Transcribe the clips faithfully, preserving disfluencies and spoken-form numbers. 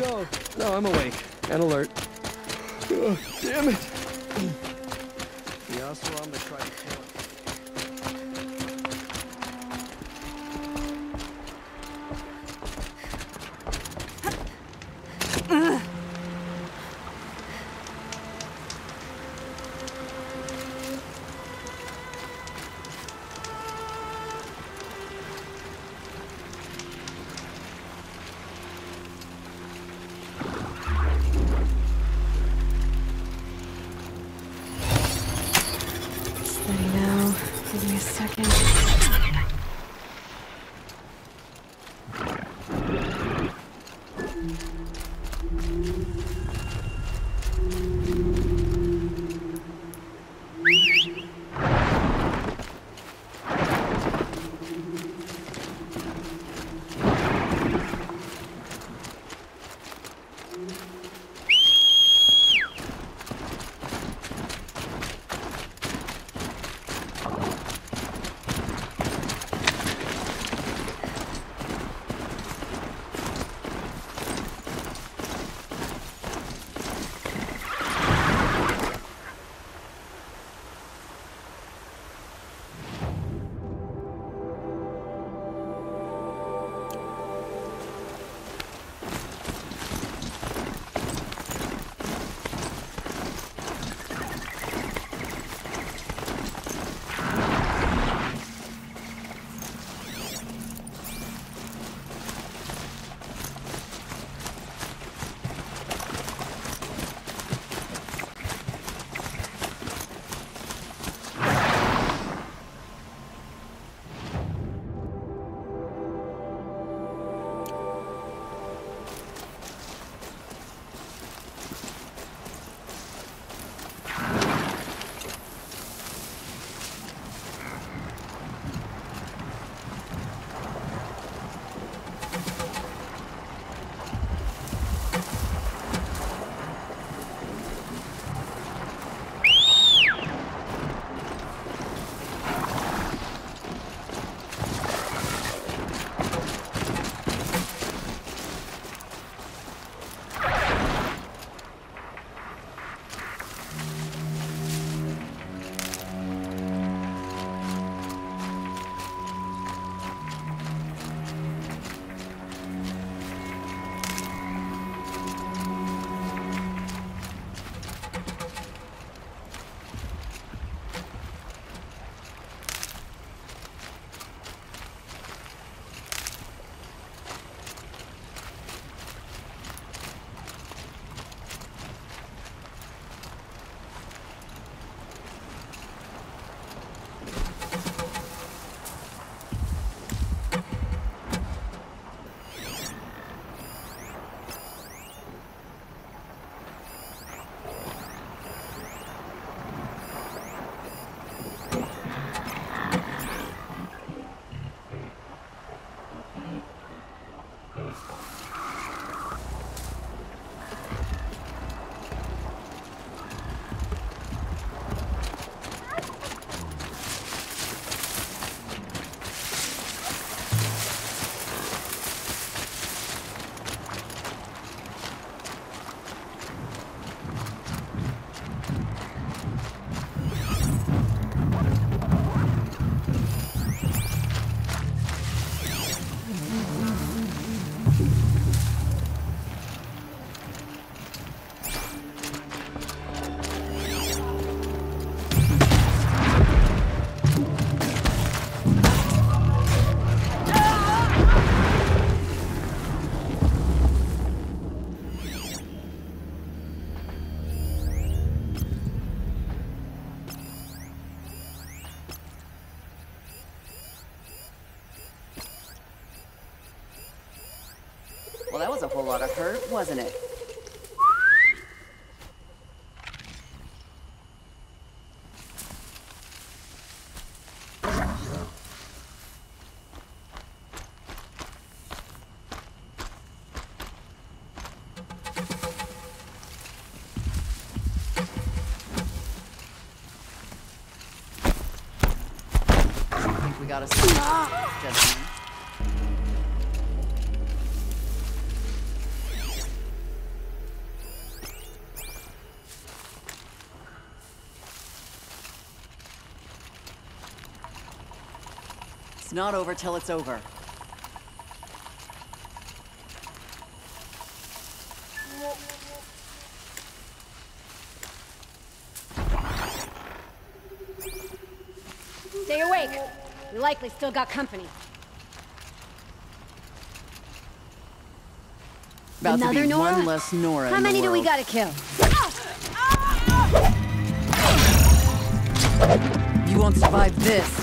No, no, I'm awake and alert. Oh, damn it. The Aswama tried to kill us. Well, that was a whole lot of hurt, wasn't it? I think we gotta stop, gentlemen. not over till it's over. Stay awake. We likely still got company. About Another to be Nora? one less Nora How in the many do we world. gotta kill? You won't survive this.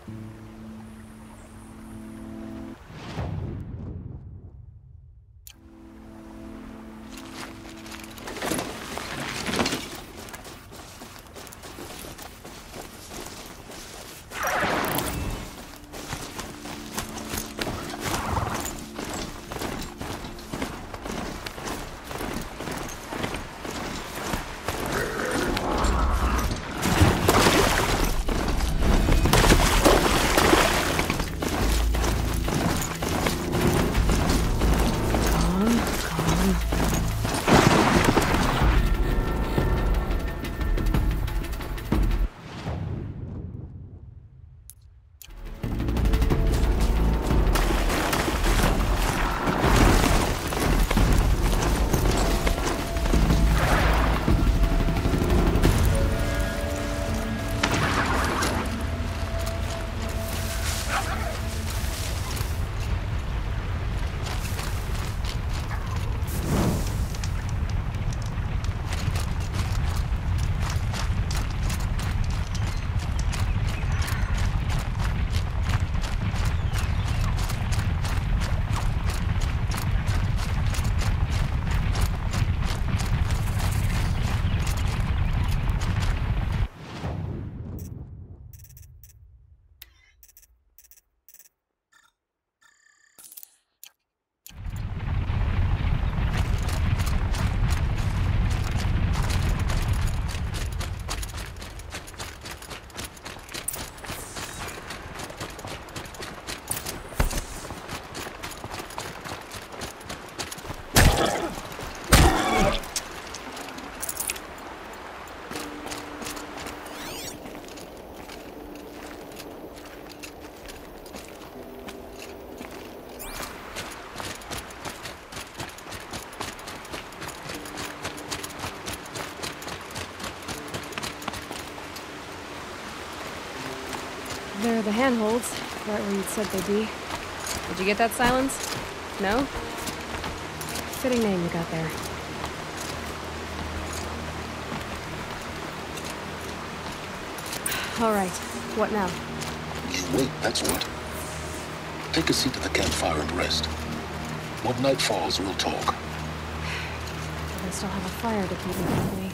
There are the handholds, right where you'd said they'd be. Did you get that, Sylens? No? Fitting name you got there. All right, what now? You wait, that's what. Take a seat at the campfire and rest. When night falls, we'll talk. I still have a fire to keep me company.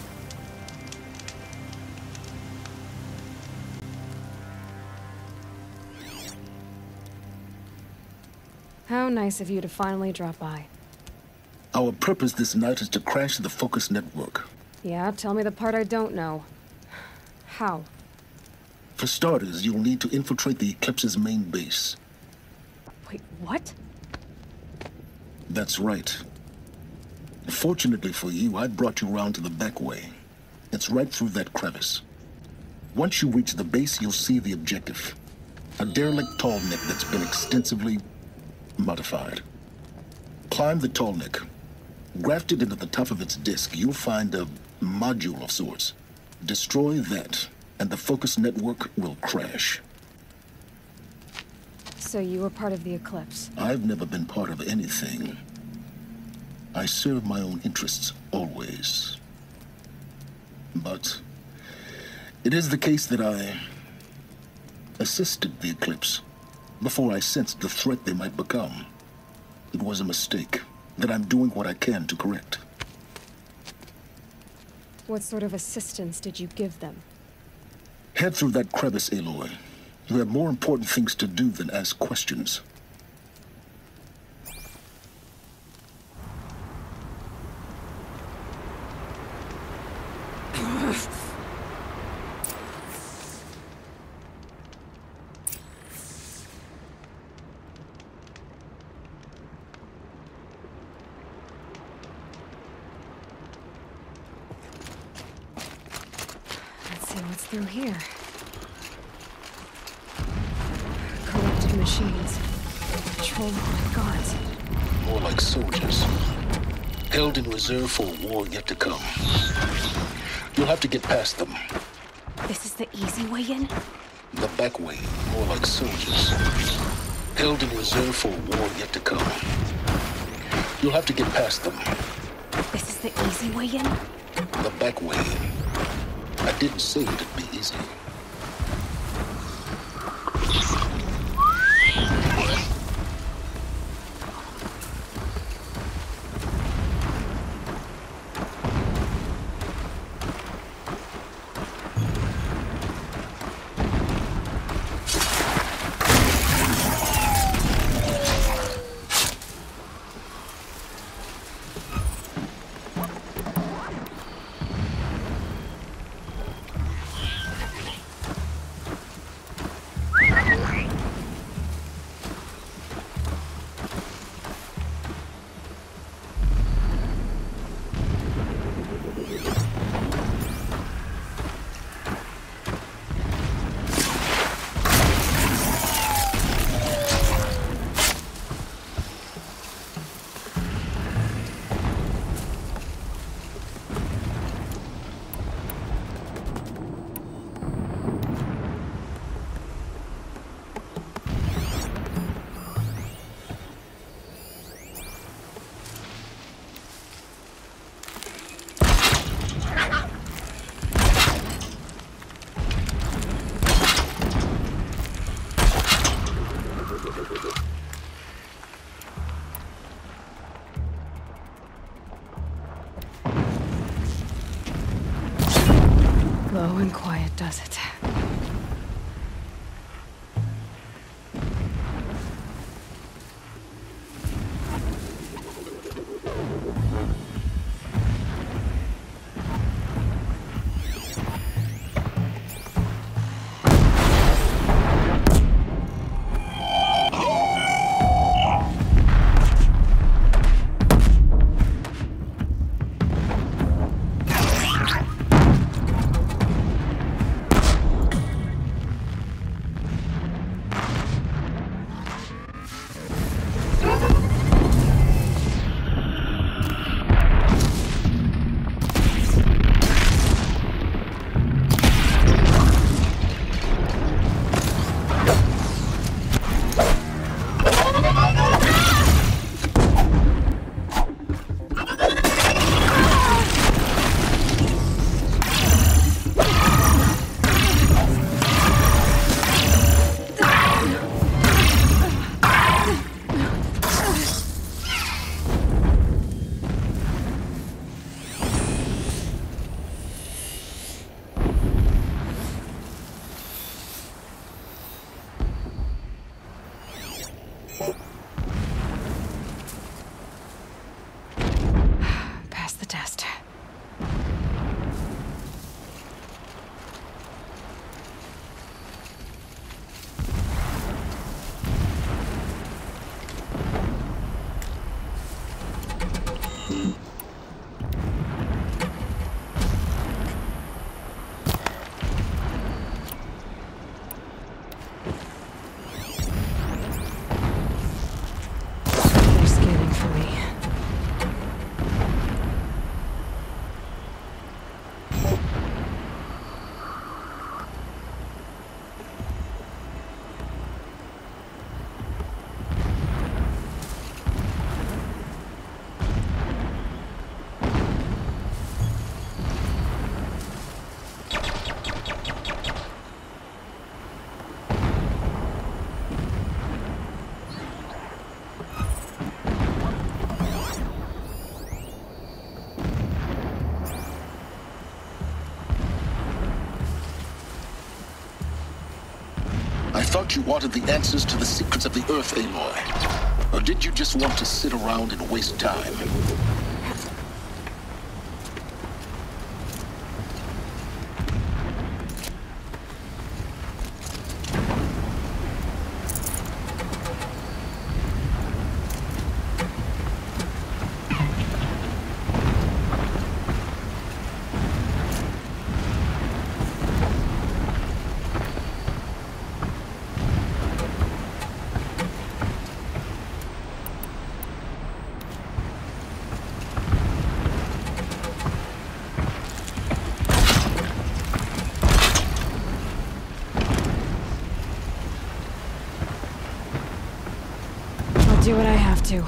How nice of you to finally drop by. Our purpose this night is to crash the Focus network. Yeah, tell me the part I don't know. How? For starters, you'll need to infiltrate the Eclipse's main base. Wait, what? That's right. Fortunately for you, I brought you round to the back way. It's right through that crevice. Once you reach the base, you'll see the objective. A derelict tall neck that's been extensively modified. Climb the tall neck. Grafted into the top of its disk, you'll find a module of sorts. Destroy that, and the Focus network will crash. So you were part of the Eclipse? I've never been part of anything. I serve my own interests, always. But it is the case that I assisted the Eclipse before I sensed the threat they might become. It was a mistake that I'm doing what I can to correct. What sort of assistance did you give them? Head through that crevice, Aloy. You have more important things to do than ask questions. Let's see what's through here. Corrupted machines. Controlled by gods. More like soldiers. Held in reserve for a war yet to come. You'll have to get past them. This is the easy way in? The back way, more like soldiers. Held in reserve for a war yet to come. You'll have to get past them. This is the easy way in? The back way. I didn't say it'd be easy. does it. Pass the test. They're scanning for me. I thought you wanted the answers to the secrets of the Earth, Aloy. Or did you just want to sit around and waste time? I'll do what I have to.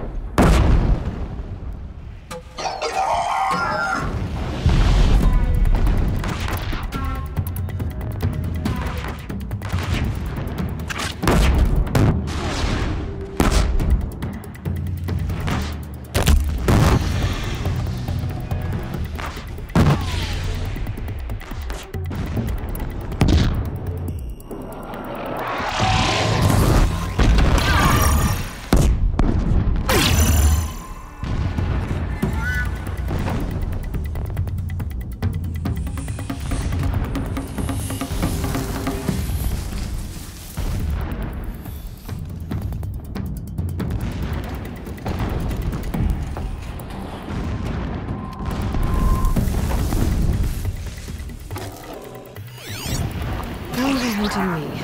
How are they hunting me?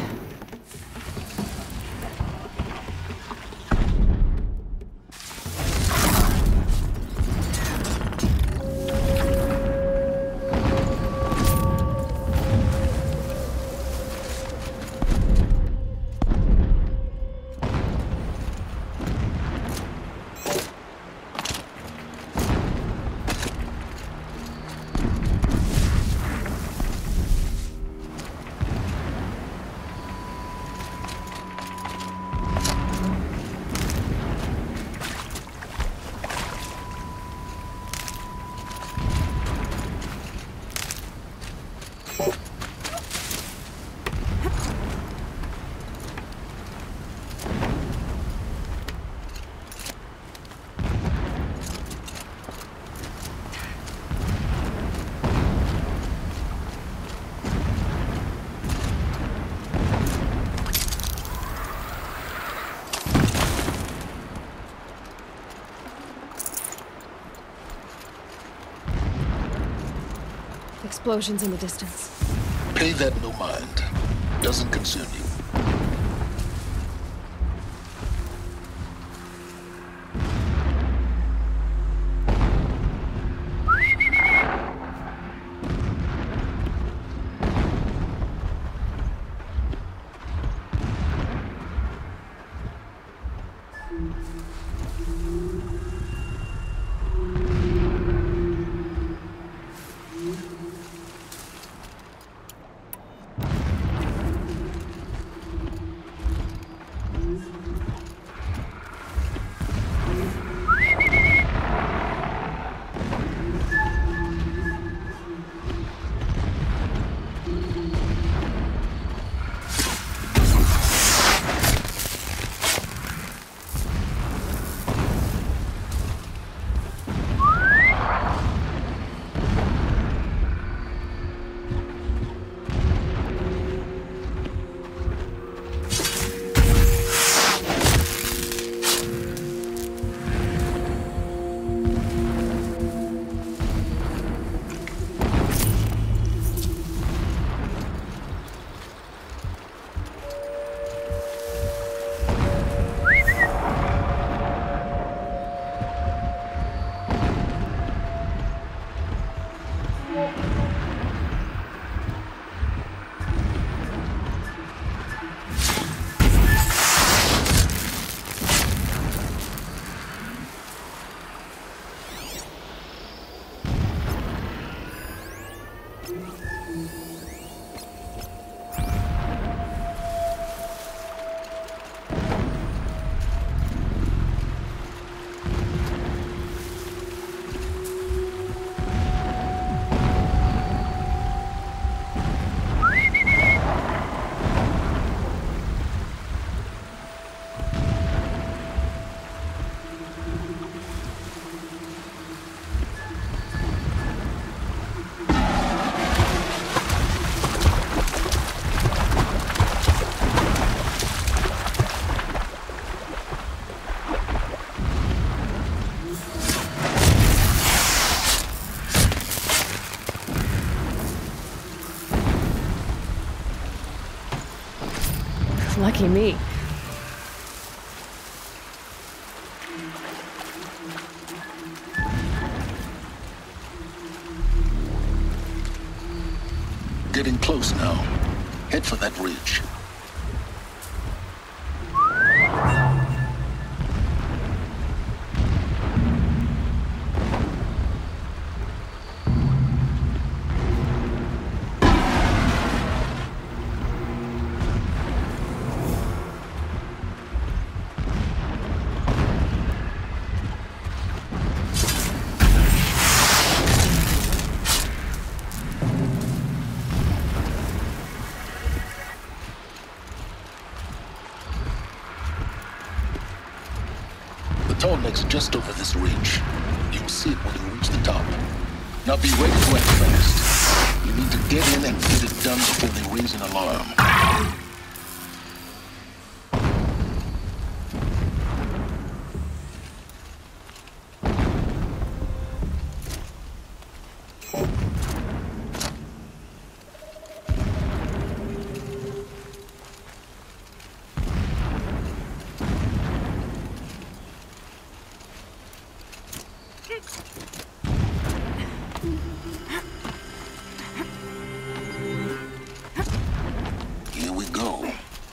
explosions in the distance. Pay that no mind. Doesn't concern you. Lucky me. Getting close now. Head for that ridge. Next, just over this ridge. You'll see it when you reach the top. Now be ready to act fast. You need to get in and get it done before they raise an alarm. Here we go.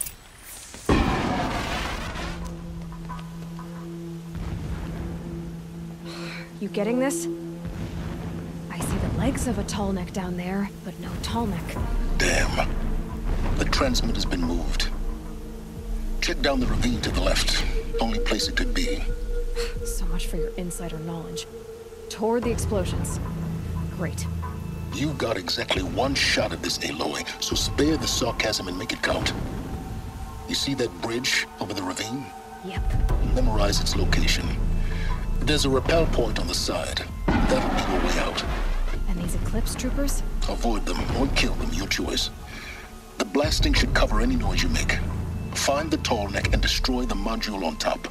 You getting this? I see the legs of a tall neck down there, but no tall neck. Damn. The transmitter's been moved. Check down the ravine to the left. Only place it could be. So much for your insider knowledge. Toward the explosions. Great. You've got exactly one shot at this, Aloy, so spare the sarcasm and make it count. You see that bridge over the ravine? Yep. Memorize its location. There's a rappel point on the side. That'll be your way out. And these Eclipse troopers? Avoid them or kill them, your choice. The blasting should cover any noise you make. Find the tall neck and destroy the module on top.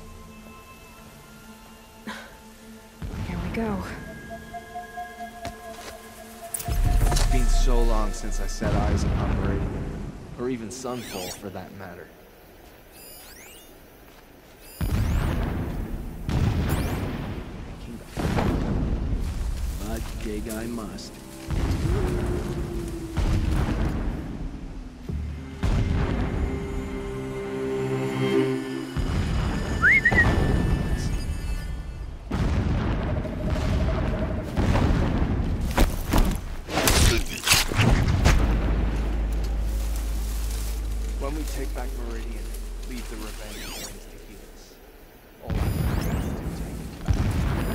Here we go. Being so long since I set eyes upon Meridian, or even Sunfall for that matter. But dig I must. When we take back Meridian, leave the revenge hands to heal us. All I want is to take it back.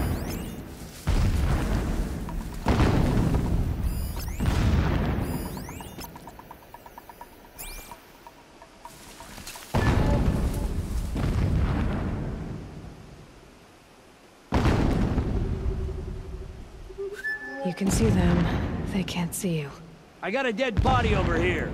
You can see them. They can't see you. I got a dead body over here.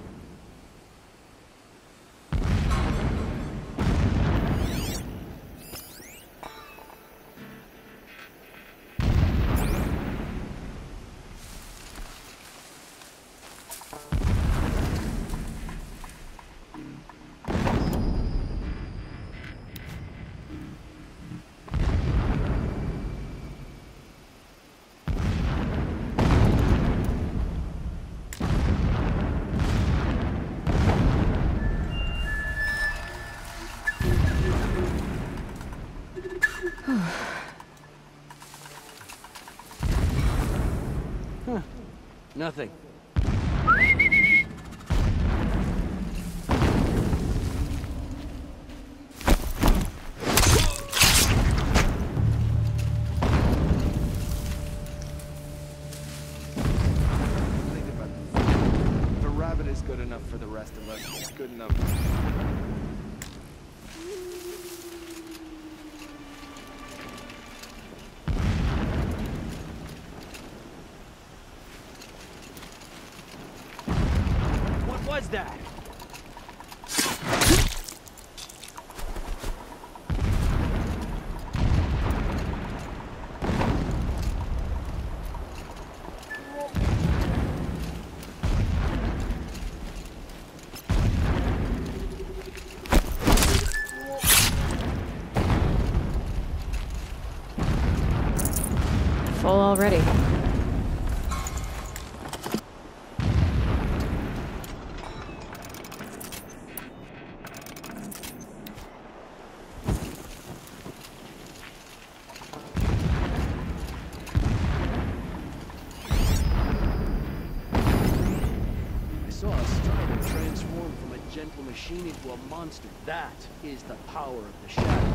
Huh. Nothing. Think about it. If a rabbit is good enough for the rest of us, it's good enough. What was that? Full already. Transform from a gentle machine into a monster. That is the power of the shadow.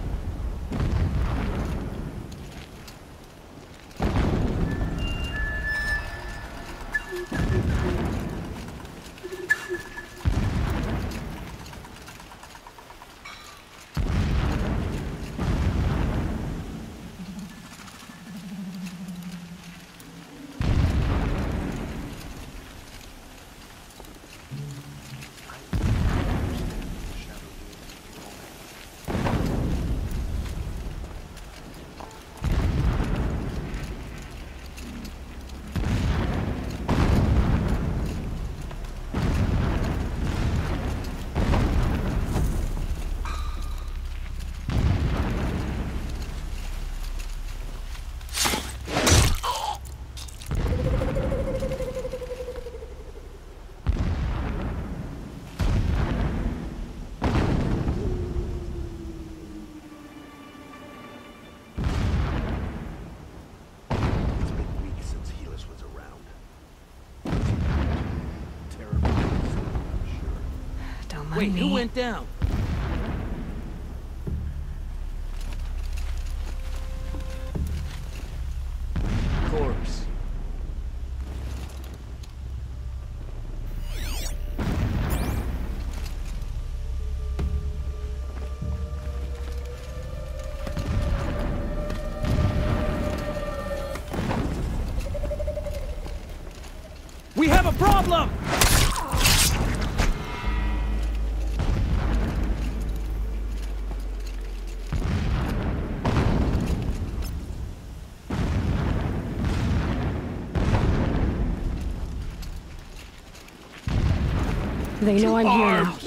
Wait, who went down? Corpse. We have a problem! They know I'm here now.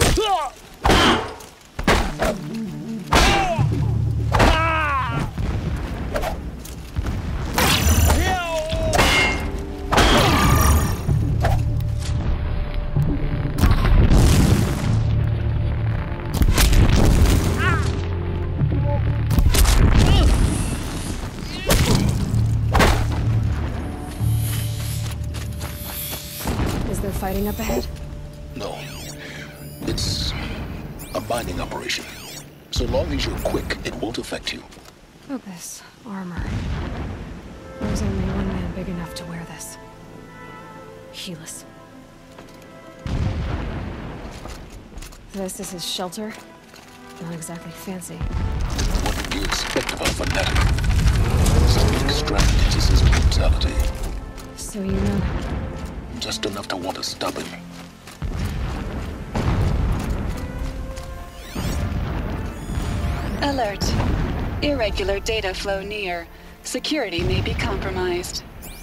Is there fighting up ahead? No. It's a mining operation. So long as you're quick, it won't affect you. Oh, this armor. There's only one man big enough to wear this. Helis. This is his shelter. Not exactly fancy. What do you expect of a fanatic? Some extravagance is his mentality. So you know him. Just enough to want to stop him. Alert. Irregular data flow near. Security may be compromised.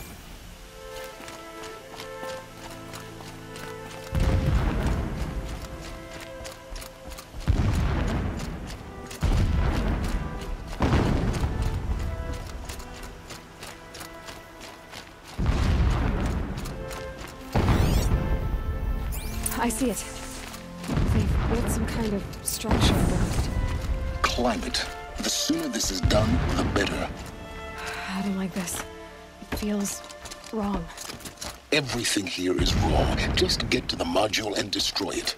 I see it. They've built some kind of structure around it. Climate. The sooner this is done, the better. I don't like this. It feels wrong. Everything here is wrong. Just get to the module and destroy it.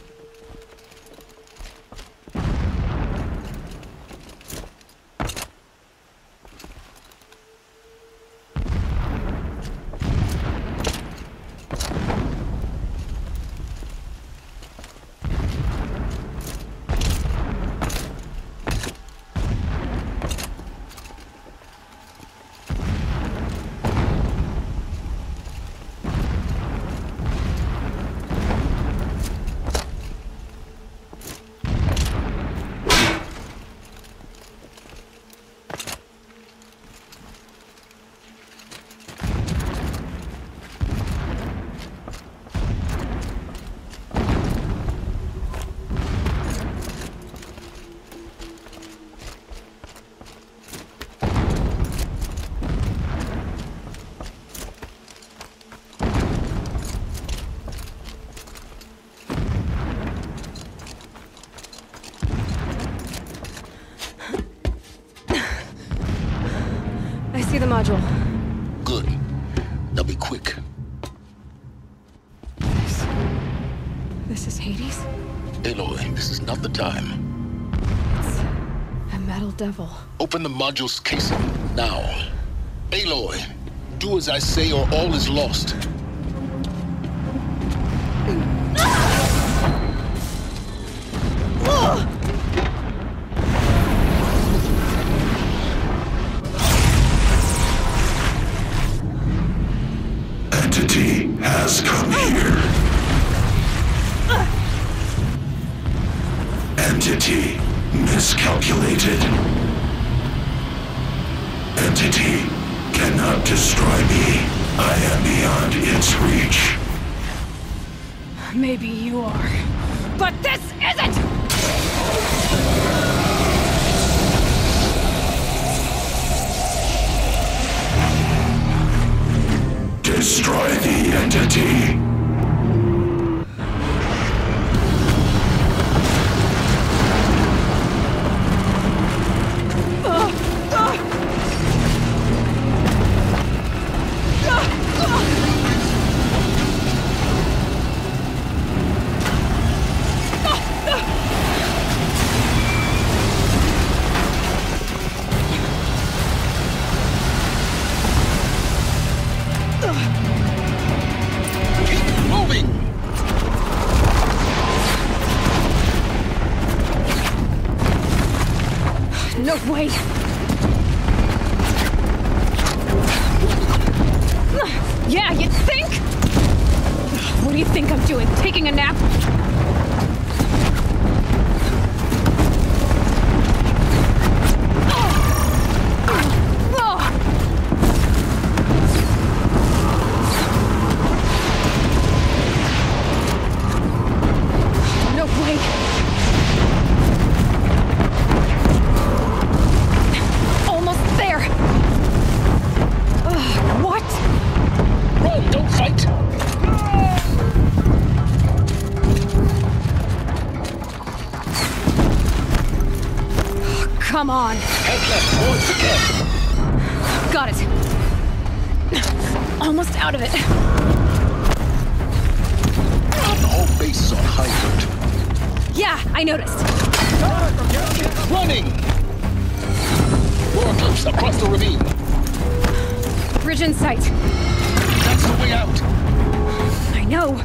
I see the module. Good. Now be quick. This... This is Hades? Aloy, this is not the time. It's a metal devil. Open the module's casing, now. Aloy, do as I say or all is lost. Entity has come here. Entity miscalculated. Entity cannot destroy me. I am beyond its reach. Maybe you are. But this isn't! Destroy the entity. No way! Yeah, you think? What do you think I'm doing? Taking a nap? way. Almost there. Ugh, what? Run, don't fight! Come on. Head left, towards the camp. Got it. Almost out of it. The whole base is on high alert. Yeah, I noticed. Running! More close, across the ravine. Bridge in sight. That's the way out. I know.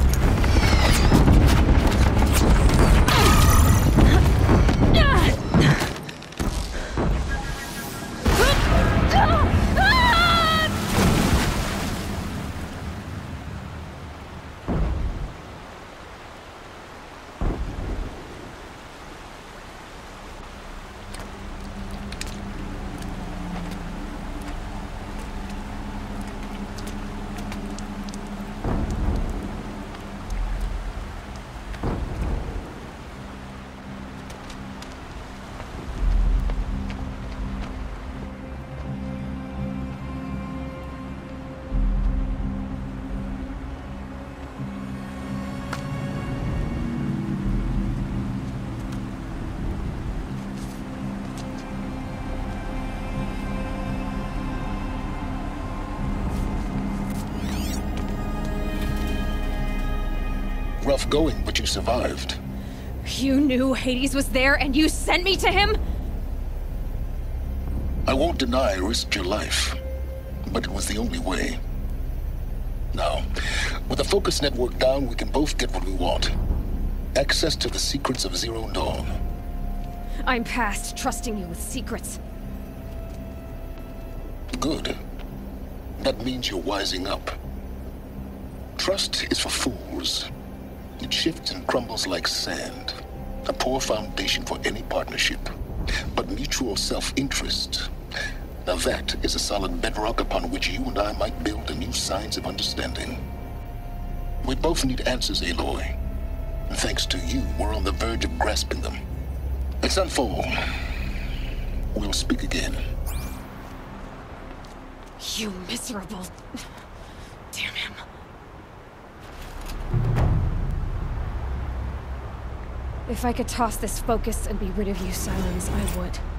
Rough going, but you survived. You knew Hades was there and you sent me to him? I won't deny I risked your life, but it was the only way. Now, with the focus network down, we can both get what we want. Access to the secrets of Zero Dawn. I'm past trusting you with secrets. Good. That means you're wising up. Trust is for fools. It shifts and crumbles like sand. A poor foundation for any partnership. But mutual self-interest, now that is a solid bedrock upon which you and I might build a new science of understanding. We both need answers, Aloy. And thanks to you, we're on the verge of grasping them. Let's unfold. We'll speak again. You miserable... Damn him. If I could toss this focus and be rid of you, Sylens, I would.